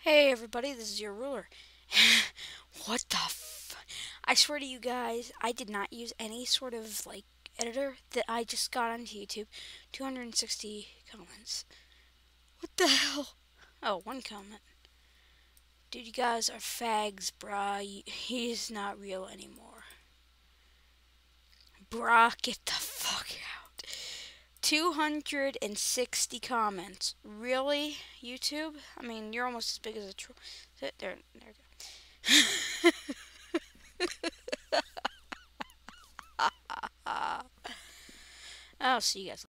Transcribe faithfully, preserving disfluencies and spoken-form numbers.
Hey everybody, this is your ruler. What the f- I swear to you guys, I did not use any sort of like editor that I just got onto YouTube. two hundred sixty comments. What the hell? Oh, one comment. Dude, you guys are fags, brah. He's not real anymore. Brah, get the fuck out. two hundred sixty comments. Really, YouTube? I mean, you're almost as big as a troll. There, there we go. I'll see you guys.